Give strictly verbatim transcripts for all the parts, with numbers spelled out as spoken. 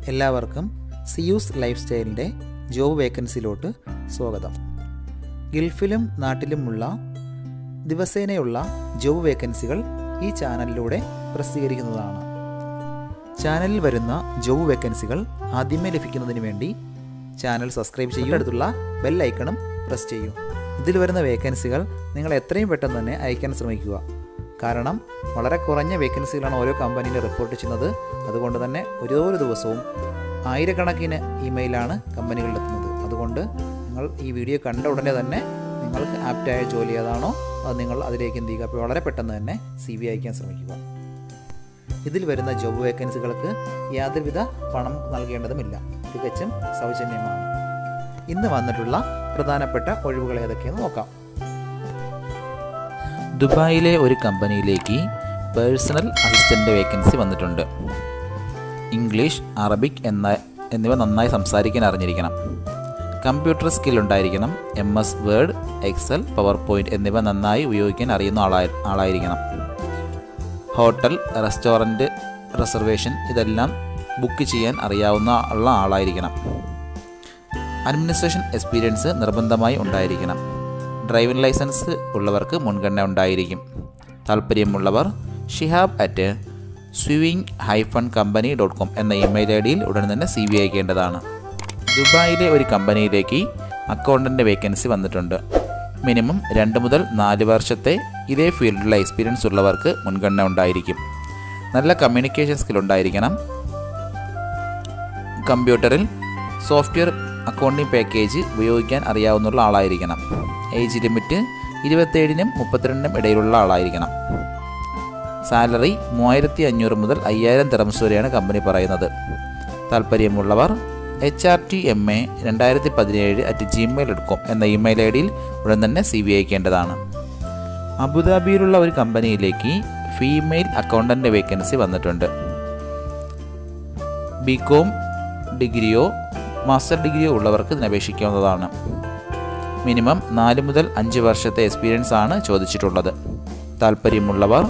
എല്ലാവർക്കും Zeus life സ്റ്റൈലിൻ്റെ job വേക്കൻസിയിലോട്ട് സ്വാഗതം. ഗൾഫിലും നാട്ടിലുമുള്ള ദിവസേനയുള്ള ജോബ് വേക്കൻസികൾ ഈ ചാനലിലൂടെ പ്രസിദ്ധീകരിക്കുന്നതാണ്. ചാനലിൽ വരുന്ന ജോബ് വേക്കൻസികൾ ആദ്യമേ ലഭിക്കുന്നതിന് വേണ്ടി ചാനൽ സബ്സ്ക്രൈബ് ചെയ്യൂ, അടുത്തുള്ള ബെൽ ഐക്കണും പ്രസ് ചെയ്യൂ. ഇതിൽ വരുന്ന വേക്കൻസികൾ നിങ്ങൾ എത്രയും പെട്ടെന്ന് തന്നെ അയക്കാൻ ശ്രമിക്കുക. കാരണം വളരെ കുറഞ്ഞ വേക്കൻസികളാണ് ഓരോ കമ്പനിയിൽ റിപ്പോർട്ട് ചെയ്യുന്നത്. അതുകൊണ്ട് തന്നെ ഓരോ ദിവസവും ആയിരക്കണക്കിന് ഇമെയിലാണ് കമ്പനികളിലെത്തുന്നത്. അതുകൊണ്ട് നിങ്ങൾ ഈ വീഡിയോ കണ്ട ഉടനെ തന്നെ നിങ്ങൾക്ക് ആപ്റ്റായ ജോലി ഏതാണോ അത് നിങ്ങൾ അതിലേക്ക് എന്ത് ചെയ്യുക, അപ്പോൾ വളരെ പെട്ടെന്ന് തന്നെ സി വി അയക്കാൻ ശ്രമിക്കുക. ഇതിൽ വരുന്ന ജോബ് വേക്കൻസികൾക്ക് യാതൊരുവിധ പണം നൽകേണ്ടതുമില്ല, തികച്ചും സൗജന്യമാണ്. ഇന്ന് വന്നിട്ടുള്ള പ്രധാനപ്പെട്ട ഒഴിവുകൾ ഏതൊക്കെയെന്ന് നോക്കാം. ദുബായിലെ ഒരു കമ്പനിയിലേക്ക് പേഴ്സണൽ അസിസ്റ്റൻ്റ് വേക്കൻസി വന്നിട്ടുണ്ട്. ഇംഗ്ലീഷ്, അറബിക് എന്ന എന്നിവ നന്നായി സംസാരിക്കാൻ അറിഞ്ഞിരിക്കണം. കമ്പ്യൂട്ടർ സ്കിൽ ഉണ്ടായിരിക്കണം. M S Word, Excel, PowerPoint എന്നിവ നന്നായി ഉപയോഗിക്കാൻ അറിയുന്ന ആളായി ആളായിരിക്കണം. ഹോട്ടൽ, റെസ്റ്റോറൻറ്റ് റിസർവേഷൻ ഇതെല്ലാം ബുക്ക് ചെയ്യാൻ അറിയാവുന്ന ഉള്ള ആളായിരിക്കണം. അഡ്മിനിസ്ട്രേഷൻ എക്സ്പീരിയൻസ് നിർബന്ധമായി ഉണ്ടായിരിക്കണം. ഡ്രൈവിംഗ് ലൈസൻസ് ഉള്ളവർക്ക് മുൻഗണന ഉണ്ടായിരിക്കും. താല്പര്യമുള്ളവർ ഷിഹാബ് അറ്റ് സ്വിവിങ് ഹൈഫൺ കമ്പനി ഡോട്ട് കോം എന്ന ഇമെയിൽ ഐ ഡിയിൽ ഉടൻ തന്നെ സി വി അയക്കേണ്ടതാണ്. ദുബായിലെ ഒരു കമ്പനിയിലേക്ക് അക്കൗണ്ടൻ്റ് വേക്കൻസി വന്നിട്ടുണ്ട്. മിനിമം രണ്ട് മുതൽ നാല് വർഷത്തെ ഇതേ ഫീൽഡിലുള്ള എക്സ്പീരിയൻസ് ഉള്ളവർക്ക് മുൻഗണന ഉണ്ടായിരിക്കും. നല്ല കമ്മ്യൂണിക്കേഷൻ സ്കിൽ ഉണ്ടായിരിക്കണം. കമ്പ്യൂട്ടറിൽ സോഫ്റ്റ്വെയർ അക്കൗണ്ടിംഗ് പാക്കേജ് ഉപയോഗിക്കാൻ അറിയാവുന്ന ആളായിരിക്കണം. ഏജ് ലിമിറ്റ് ഇരുപത്തേഴിനും മുപ്പത്തിരണ്ടിനും ഇടയിലുള്ള ആളായിരിക്കണം. സാലറി മൂവായിരത്തി അഞ്ഞൂറ് മുതൽ അയ്യായിരം ദിർഹംസ് വരെയാണ് കമ്പനി പറയുന്നത്. താല്പര്യമുള്ളവർ H R T M A രണ്ടായിരത്തി പതിനേഴ് അറ്റ് ജിമെയിൽ ഡോട്ട് കോം എന്ന ഇമെയിൽ ഐ ഡിയിൽ ഉടൻ തന്നെ സി വി അയക്കേണ്ടതാണ്. അബുദാബിയിലുള്ള ഒരു കമ്പനിയിലേക്ക് ഫീമെയിൽ അക്കൗണ്ടൻ്റ് വേക്കൻസി വന്നിട്ടുണ്ട്. ബി കോം ഡിഗ്രിയോ മാസ്റ്റർ ഡിഗ്രിയോ ഉള്ളവർക്ക് ഇതിന് അപേക്ഷിക്കാവുന്നതാണ്. മിനിമം നാല് മുതൽ അഞ്ച് വർഷത്തെ എക്സ്പീരിയൻസ് ആണ് ചോദിച്ചിട്ടുള്ളത്. താല്പര്യമുള്ളവർ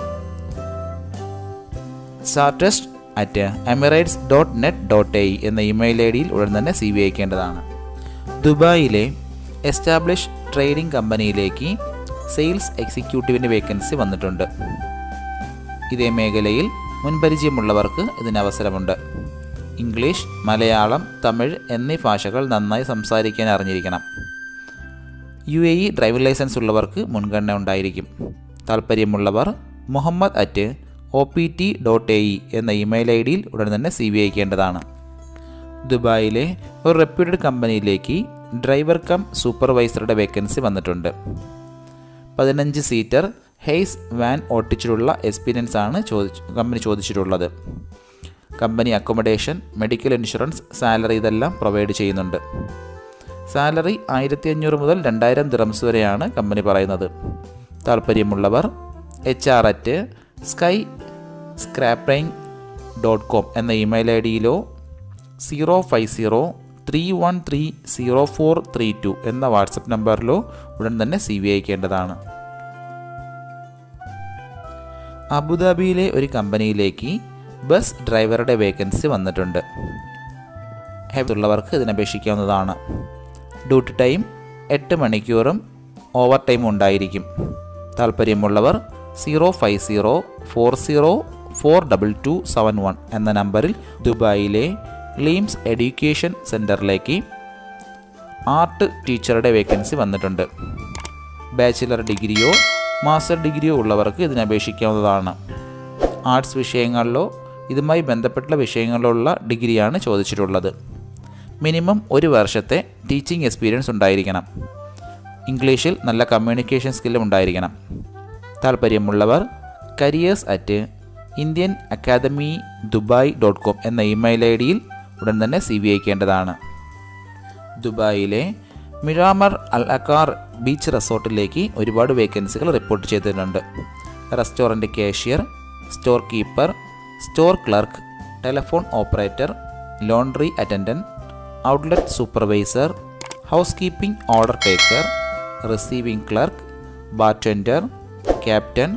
സാർട്ടസ്റ്റ് at Emirates dot net dot A എന്ന ഇമെയിൽ ഐ ഡിയിൽ ഉടൻ തന്നെ സി വി അയക്കേണ്ടതാണ്. ദുബായിലെ എസ്റ്റാബ്ലിഷ് ട്രേഡിംഗ് കമ്പനിയിലേക്ക് സെയിൽസ് എക്സിക്യൂട്ടീവിൻ്റെ വേക്കൻസി വന്നിട്ടുണ്ട്. ഇതേ മേഖലയിൽ മുൻപരിചയമുള്ളവർക്ക് ഇതിന് അവസരമുണ്ട്. ഇംഗ്ലീഷ്, മലയാളം, തമിഴ് എന്നീ ഭാഷകൾ നന്നായി സംസാരിക്കാൻ അറിഞ്ഞിരിക്കണം. U A E driving licence ഉള്ളവർക്ക് മുൻഗണന ഉണ്ടായിരിക്കും. താല്പര്യമുള്ളവർ Muhammad at O P T dot A E എന്ന ഇമെയിൽ ഐ ഡിയിൽ ഉടൻ തന്നെ സി വി അയക്കേണ്ടതാണ്. ദുബായിലെ ഒരു റെപ്യൂട്ടഡ് കമ്പനിയിലേക്ക് ഡ്രൈവർ കം സൂപ്പർവൈസറുടെ വേക്കൻസി വന്നിട്ടുണ്ട്. പതിനഞ്ച് സീറ്റർ ഹെയ്സ് വാൻ ഓട്ടിച്ചിട്ടുള്ള എക്സ്പീരിയൻസ് ആണ് ചോദിച്ചു കമ്പനി ചോദിച്ചിട്ടുള്ളത്. Company accommodation, medical insurance, salary ഇതെല്ലാം പ്രൊവൈഡ് ചെയ്യുന്നുണ്ട്. സാലറി ആയിരത്തി അഞ്ഞൂറ് മുതൽ രണ്ടായിരം ദിർഹംസ് വരെയാണ് കമ്പനി പറയുന്നത്. താല്പര്യമുള്ളവർ H R at sky scraping dot com എന്ന ഇമെയിൽ ഐ ഡിയിലോ zero five zero three one three zero four three two എന്ന വാട്സപ്പ് നമ്പറിലോ ഉടൻ തന്നെ സി വി അയക്കേണ്ടതാണ്. അബുദാബിയിലെ ഒരു കമ്പനിയിലേക്ക് ബസ് ഡ്രൈവറുടെ വേക്കൻസി വന്നിട്ടുണ്ട്. ഉള്ളവർക്ക് ഇതിനപേക്ഷിക്കാവുന്നതാണ്. ഡ്യൂട്ടി ടൈം എട്ട് മണിക്കൂറും ഓവർ ടൈം ഉണ്ടായിരിക്കും. താല്പര്യമുള്ളവർ zero five zero four zero four double two seven one എന്ന നമ്പറിൽ ദുബായിലെ ലീംസ് എഡ്യൂക്കേഷൻ സെൻറ്ററിലേക്ക് ആർട്ട് ടീച്ചറുടെ വേക്കൻസി വന്നിട്ടുണ്ട്. ബാച്ചിലർ ഡിഗ്രിയോ മാസ്റ്റർ ഡിഗ്രിയോ ഉള്ളവർക്ക് ഇതിനപേക്ഷിക്കാവുന്നതാണ്. ആർട്സ് വിഷയങ്ങളിലോ ഇതുമായി ബന്ധപ്പെട്ട വിഷയങ്ങളിലുള്ള ഡിഗ്രിയാണ് ചോദിച്ചിട്ടുള്ളത്. മിനിമം ഒരു വർഷത്തെ ടീച്ചിങ് എക്സ്പീരിയൻസ് ഉണ്ടായിരിക്കണം. ഇംഗ്ലീഷിൽ നല്ല കമ്മ്യൂണിക്കേഷൻ സ്കില്ലും ഉണ്ടായിരിക്കണം. താല്പര്യമുള്ളവർ careers at Indian academy Dubai dot com എന്ന ഇമെയിൽ ഐ ഡിയിൽ ഉടൻ തന്നെ സി വി അയക്കേണ്ടതാണ്. ദുബായിലെ മിറാമർ അൽ അക്കാർ ബീച്ച് റിസോർട്ടിലേക്ക് ഒരുപാട് വേക്കൻസികൾ റിപ്പോർട്ട് ചെയ്തിട്ടുണ്ട്. Restaurant cashier, store keeper, store clerk, telephone operator, laundry attendant, outlet supervisor, housekeeping order taker, receiving clerk, bartender, captain,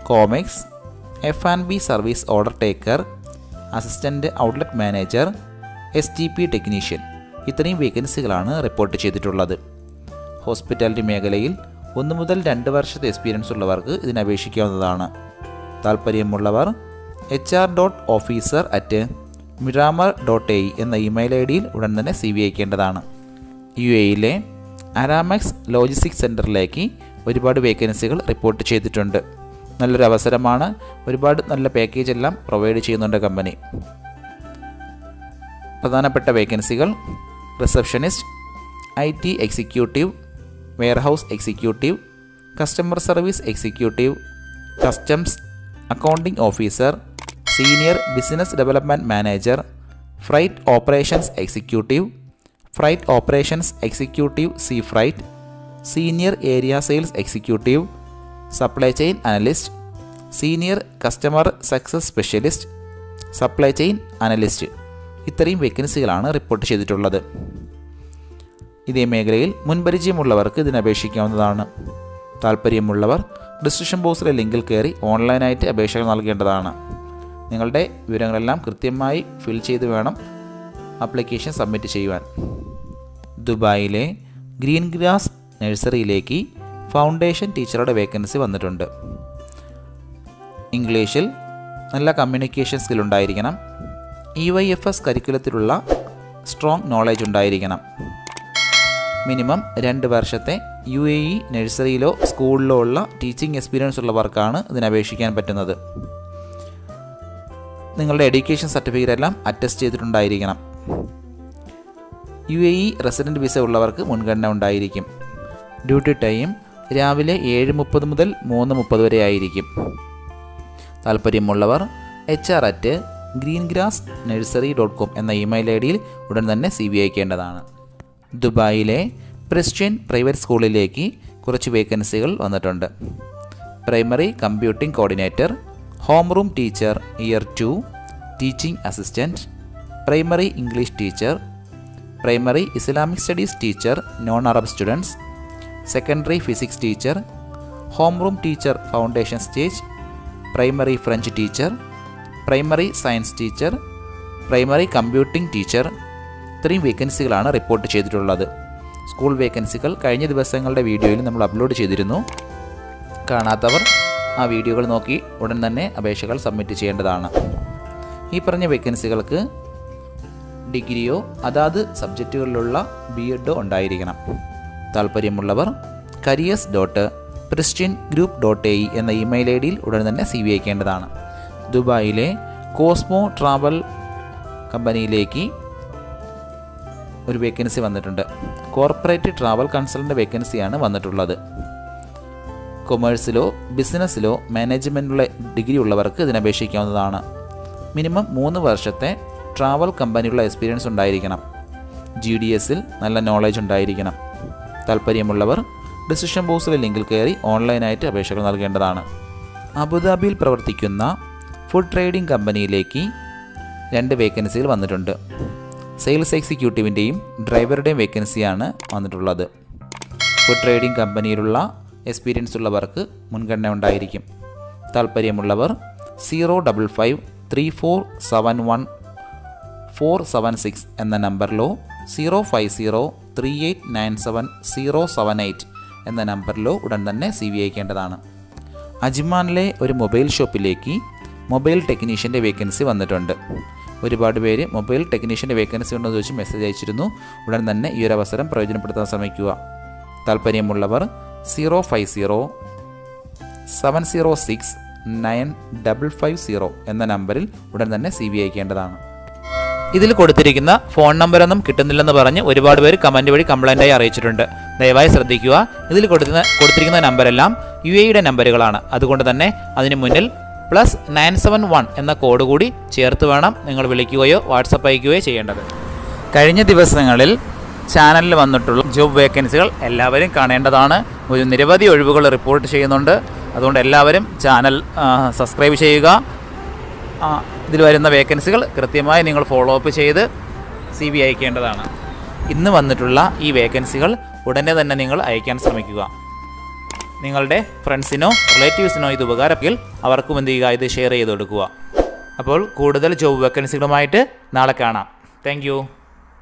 comics, F and B service order taker, assistant outlet manager, S T P technician. ഇത്രയും വേക്കൻസികളാണ് report ചെയ്തിട്ടുള്ളത്. Hospitality മേഖലയിൽ ഒന്ന് മുതൽ രണ്ട് വർഷത്തെ experience ഉള്ളവർക്ക് ഇതിന് അപേക്ഷിക്കാവുന്നതാണ്. താല്പര്യമുള്ളവർ H R dot officer at Miramar dot A എന്ന ഇമെയിൽ ഐ ഡിയിൽ ഉടൻ തന്നെ സി വി അയക്കേണ്ടതാണ്. യു എയിലെ അരാമെക്സ് ലോജിസ്റ്റിക്സ് സെൻറ്ററിലേക്ക് ഒരുപാട് വേക്കൻസികൾ റിപ്പോർട്ട് ചെയ്തിട്ടുണ്ട്. നല്ലൊരു അവസരമാണ്. ഒരുപാട് നല്ല പാക്കേജ് എല്ലാം പ്രൊവൈഡ് ചെയ്യുന്നുണ്ട് കമ്പനി. പ്രധാനപ്പെട്ട വേക്കൻസികൾ: receptionist, I T executive, warehouse executive, customer service executive, customs, accounting officer, senior business development manager, freight operations executive, freight operations executive sea freight, senior area sales executive, supply chain analyst, senior customer success specialist, supply chain analyst. ഇത്രയും വേക്കൻസികളാണ് report ചെയ്തിട്ടുള്ളത്. ഇതേ മേഖലയിൽ മുൻപരിചയമുള്ളവർക്ക് ഇതിന് അപേക്ഷിക്കാവുന്നതാണ്. താല്പര്യമുള്ളവർ description ബോക്സിലെ ലിങ്കിൽ കയറി ഓൺലൈനായിട്ട് അപേക്ഷകൾ നൽകേണ്ടതാണ്. നിങ്ങളുടെ വിവരങ്ങളെല്ലാം കൃത്യമായി ഫിൽ ചെയ്ത് വേണം ആപ്ലിക്കേഷൻ സബ്മിറ്റ് ചെയ്യുവാൻ. ദുബായിലെ ഗ്രീൻ ഗ്രാസ് നഴ്സറിയിലേക്ക് ഫൗണ്ടേഷൻ ടീച്ചറുടെ വേക്കൻസി വന്നിട്ടുണ്ട്. ഇംഗ്ലീഷിൽ നല്ല കമ്മ്യൂണിക്കേഷൻ സ്കിൽ ഉണ്ടായിരിക്കണം. ഇ വൈ എഫ് എസ് കരിക്കുലത്തിലുള്ള സ്ട്രോങ് നോളേജ് ഉണ്ടായിരിക്കണം. മിനിമം രണ്ട് വർഷത്തെ യു എ ഇ നഴ്സറിയിലോ സ്കൂളിലോ ഉള്ള ടീച്ചിങ് എക്സ്പീരിയൻസ് ഉള്ളവർക്കാണ് ഇതിന് അപേക്ഷിക്കാൻ പറ്റുന്നത്. നിങ്ങളുടെ എഡ്യൂക്കേഷൻ സർട്ടിഫിക്കറ്റ് എല്ലാം അറ്റസ്റ്റ് ചെയ്തിട്ടുണ്ടായിരിക്കണം. U A E resident visa ഉള്ളവർക്ക് മുൻഗണന ഉണ്ടായിരിക്കും. ഡ്യൂട്ടി ടൈം രാവിലെ ഏഴ് മുപ്പത് മുതൽ മൂന്ന് മുപ്പത് വരെ ആയിരിക്കും. താല്പര്യമുള്ളവർ H R at green grass nursery dot com എന്ന ഇമെയിൽ ഐ ഡിയിൽ ഉടൻ തന്നെ സി വി അയക്കേണ്ടതാണ്. ദുബായിലെ പ്രിസ്റ്റ്യൻ പ്രൈവറ്റ് സ്കൂളിലേക്ക് കുറച്ച് വേക്കൻസികൾ വന്നിട്ടുണ്ട്. Primary computing coordinator, home room teacher year two, teaching assistant, primary English teacher, primary Islamic studies teacher non Arab students, secondary physics teacher, home room teacher foundation stage, primary French teacher, primary science teacher, primary computing teacher. ഇത്രയും വേക്കൻസികളാണ് report ചെയ്തിട്ടുള്ളത്. School വേക്കൻസികൾ കഴിഞ്ഞ ദിവസങ്ങളുടെ വീഡിയോയിൽ നമ്മൾ upload ചെയ്തിരുന്നു. കാണാത്തവർ ആ വീഡിയോകൾ നോക്കി ഉടൻ തന്നെ അപേക്ഷകൾ സബ്മിറ്റ് ചെയ്യേണ്ടതാണ്. ഈ പറഞ്ഞ വേക്കൻസികൾക്ക് ഡിഗ്രിയോ അതാത് സബ്ജക്റ്റുകളിലുള്ള ബി എഡോ ഉണ്ടായിരിക്കണം. താല്പര്യമുള്ളവർ careers dot pristine group dot A എന്ന ഇമെയിൽ ഐ ഡിയിൽ ഉടൻ തന്നെ സി വി അയക്കേണ്ടതാണ്. ദുബായിലെ കോസ്മോ ട്രാവൽ കമ്പനിയിലേക്ക് ഒരു വേക്കൻസി വന്നിട്ടുണ്ട്. കോർപ്പറേറ്റ് ട്രാവൽ കൺസൾട്ടൻ്റ് വേക്കൻസിയാണ് വന്നിട്ടുള്ളത്. കൊമേഴ്സിലോ ബിസിനസ്സിലോ മാനേജ്മെൻറ്റിലുള്ള ഡിഗ്രി ഉള്ളവർക്ക് ഇതിന് അപേക്ഷിക്കാവുന്നതാണ്. മിനിമം മൂന്ന് വർഷത്തെ ട്രാവൽ കമ്പനിയുള്ള എക്സ്പീരിയൻസ് ഉണ്ടായിരിക്കണം. ജി ഡി എസിൽ നല്ല നോളേജ് ഉണ്ടായിരിക്കണം. താല്പര്യമുള്ളവർ ഡിസിഷൻ ബോക്സിലെ ലിങ്കിൽ കയറി ഓൺലൈനായിട്ട് അപേക്ഷകൾ നൽകേണ്ടതാണ്. അബുദാബിയിൽ പ്രവർത്തിക്കുന്ന ഫുഡ് ട്രേഡിംഗ് കമ്പനിയിലേക്ക് രണ്ട് വേക്കൻസികൾ വന്നിട്ടുണ്ട്. സെയിൽസ് എക്സിക്യൂട്ടീവിൻ്റെയും ഡ്രൈവറുടെയും വേക്കൻസിയാണ് വന്നിട്ടുള്ളത്. ഫുഡ് ട്രേഡിംഗ് കമ്പനിയിലുള്ള എക്സ്പീരിയൻസ് ഉള്ളവർക്ക് മുൻഗണന ഉണ്ടായിരിക്കും. താല്പര്യമുള്ളവർ zero double five three four seven one four seven six എന്ന നമ്പറിലോ zero five zero three eight nine seven zero seven eight എന്ന നമ്പറിലോ ഉടൻ തന്നെ സി വി അയക്കേണ്ടതാണ്. അജ്മാനിലെ ഒരു മൊബൈൽ ഷോപ്പിലേക്ക് മൊബൈൽ ടെക്നീഷ്യൻ്റെ വേക്കൻസി വന്നിട്ടുണ്ട്. ഒരുപാട് പേര് മൊബൈൽ ടെക്നീഷ്യൻ്റെ വേക്കൻസി ഉണ്ടെന്ന് ചോദിച്ച് മെസ്സേജ് അയച്ചിരുന്നു. ഉടൻ തന്നെ ഈ ഒരു അവസരം പ്രയോജനപ്പെടുത്താൻ ശ്രമിക്കുക. താല്പര്യമുള്ളവർ zero five zero seven zero six nine double five zero എന്ന നമ്പറിൽ ഉടൻ തന്നെ സി വി അയക്കേണ്ടതാണ്. ഇതിൽ കൊടുത്തിരിക്കുന്ന ഫോൺ നമ്പറൊന്നും കിട്ടുന്നില്ലെന്ന് പറഞ്ഞ് ഒരുപാട് പേര് കമൻറ്റ് വഴി കംപ്ലൈൻറ്റായി അറിയിച്ചിട്ടുണ്ട്. ദയവായി ശ്രദ്ധിക്കുക. ഇതിൽ കൊടുക്കുന്ന കൊടുത്തിരിക്കുന്ന നമ്പരെല്ലാം യു എയുടെ നമ്പറുകളാണ്. അതുകൊണ്ട് തന്നെ അതിന് മുന്നിൽ പ്ലസ് നയൻ സെവൻ വൺ എന്ന കോഡ് കൂടി ചേർത്ത് വേണം നിങ്ങൾ വിളിക്കുകയോ വാട്സപ്പ് അയക്കുകയോ ചെയ്യേണ്ടത്. കഴിഞ്ഞ ദിവസങ്ങളിൽ ചാനലിൽ വന്നിട്ടുള്ള ജോബ് വേക്കൻസികൾ എല്ലാവരും കാണേണ്ടതാണ്. ഒരു നിരവധി ഒഴിവുകൾ റിപ്പോർട്ട് ചെയ്യുന്നുണ്ട്. അതുകൊണ്ട് എല്ലാവരും ചാനൽ സബ്സ്ക്രൈബ് ചെയ്യുക. ഇതിൽ വരുന്ന വേക്കൻസികൾ കൃത്യമായി നിങ്ങൾ ഫോളോ അപ്പ് ചെയ്ത് സി വി അയക്കേണ്ടതാണ്. ഇന്ന് വന്നിട്ടുള്ള ഈ വേക്കൻസികൾ ഉടനെ തന്നെ നിങ്ങൾ അയക്കാൻ ശ്രമിക്കുക. നിങ്ങളുടെ ഫ്രണ്ട്സിനോ റിലേറ്റീവ്സിനോ ഇത് ഉപകാരമെങ്കിൽ അവർക്കും എന്ത് ചെയ്യുക, ഇത് ഷെയർ ചെയ്ത് കൊടുക്കുക. അപ്പോൾ കൂടുതൽ ജോബ് വേക്കൻസികളുമായിട്ട് നാളെ കാണാം. Thank U.